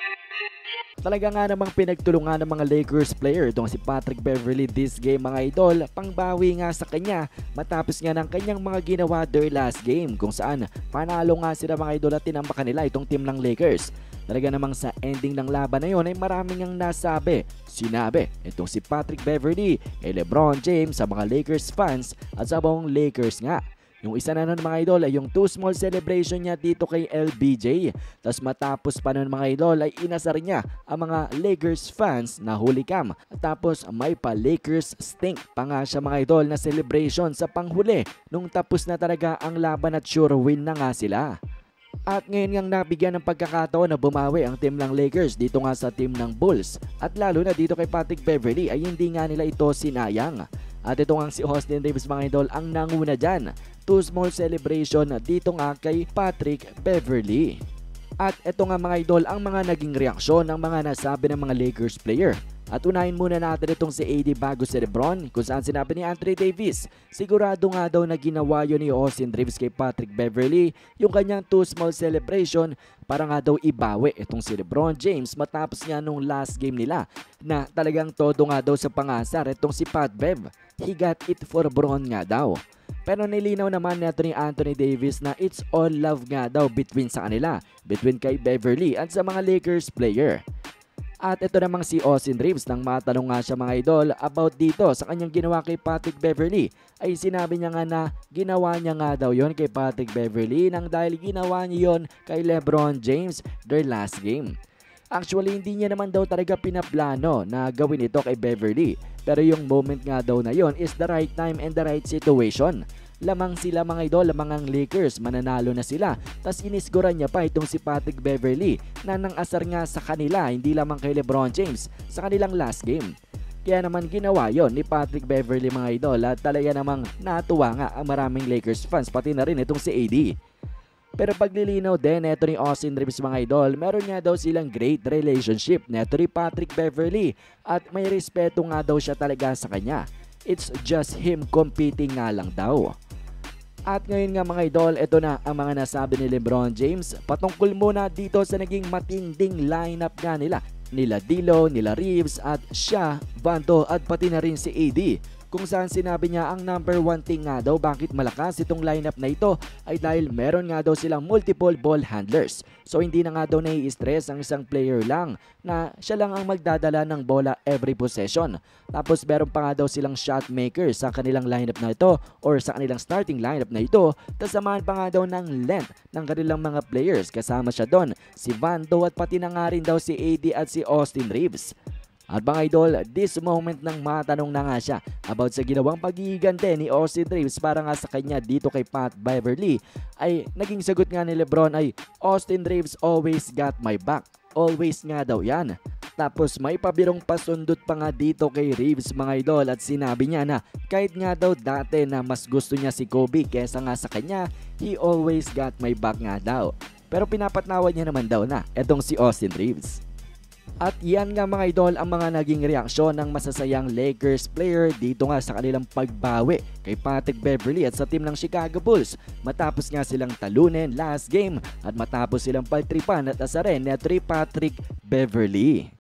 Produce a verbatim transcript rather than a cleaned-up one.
Talaga nga namang pinagtulungan ng mga Lakers player itong si Patrick Beverley this game mga idol, pangbawi nga sa kanya matapos nga ng kanyang mga ginawa their last game kung saan panalo nga sila mga idol at tinambakan nila itong team ng Lakers. Talaga namang sa ending ng laban na yon ay maraming ang nasabi, sinabi itong si Patrick Beverley kay LeBron James sa mga Lakers fans at sa buong Lakers nga. Yung isa na nun mga idol ay yung two small celebration niya dito kay L B J. Tapos matapos pa nun mga idol ay inasar niya ang mga Lakers fans na hooligan. Tapos may pa Lakers stink pa nga siya mga idol na celebration sa panghuli nung tapos na talaga ang laban at sure win na nga sila. At ngayon ngang nabigyan ng pagkakataon na bumawi ang team ng Lakers dito nga sa team ng Bulls. At lalo na dito kay Patrick Beverley ay hindi nga nila ito sinayang. At ito nga si Austin Reeves mga idol ang nanguna dyan. Two small celebration dito nga kay Patrick Beverley. At ito nga mga idol ang mga naging reaksyon ng mga nasabi ng mga Lakers player. At unahin muna natin itong si A D bago si LeBron kung saan sinabi ni Anthony Davis sigurado nga daw na ginawa yun ni Austin Reeves kay Patrick Beverley yung kanyang two small celebration para nga daw ibawi itong si LeBron James matapos nga nung last game nila na talagang todo nga daw sa pangasar itong si Pat Bev. He got it for Bron nga daw. Pero nilinaw naman nato ni Anthony Davis na it's all love nga daw between sa kanila, between kay Beverley at sa mga Lakers player. At ito namang si Austin Reeves nang matanong nga siya mga idol about dito sa kanyang ginawa kay Patrick Beverley ay sinabi niya nga na ginawa niya nga daw yon kay Patrick Beverley nang dahil ginawa niya yon kay LeBron James their last game. Actually hindi niya naman daw talaga pinaplano na gawin ito kay Beverley pero yung moment nga daw na yon is the right time and the right situation. Lamang sila mga idol, lamang ang Lakers, mananalo na sila. Tas inisgoran niya pa itong si Patrick Beverley na nang asar nga sa kanila, hindi lamang kay LeBron James sa kanilang last game. Kaya naman ginawa yon ni Patrick Beverley mga idol at talaga namang natuwa nga ang maraming Lakers fans pati na rin itong si A D. Pero paglilinaw din neto ni Austin Reeves mga idol, meron nga daw silang great relationship neto ni Patrick Beverley at may respeto nga daw siya talaga sa kanya. It's just him competing nga lang daw. At ngayon nga mga idol, ito na ang mga nasabi ni LeBron James patungkol muna dito sa naging matinding lineup nga nila. Nila D'Lo, nila Reeves at siya, Vando at pati na rin si A D. Kung saan sinabi niya ang number one thing nga daw bakit malakas itong lineup na ito ay dahil meron nga daw silang multiple ball handlers. So hindi na nga daw nai-stress ang isang player lang na siya lang ang magdadala ng bola every possession. Tapos meron pa nga daw silang shot makers sa kanilang lineup na ito or sa kanilang starting lineup na ito. Tapos samahan pa nga daw ng length ng kanilang mga players. Kasama siya doon si Vando at pati na nga rin daw si A D at si Austin Reeves. At mga idol, this moment nang matanong na nga siya about sa ginawang pagigante ni Austin Reeves para nga sa kanya dito kay Pat Beverley ay naging sagot nga ni LeBron ay Austin Reeves always got my back. Always nga daw yan. Tapos may pabirong pasundot pa nga dito kay Reeves mga idol at sinabi niya na kahit nga daw dati na mas gusto niya si Kobe kesa nga sa kanya, he always got my back nga daw. Pero pinapatnawan niya naman daw na etong si Austin Reeves. At yan nga mga idol ang mga naging reaksyon ng masasayang Lakers player dito nga sa kanilang pagbawi kay Patrick Beverley at sa team ng Chicago Bulls matapos nga silang talunin last game at matapos silang pagtripan at asarin ni Patrick Beverley.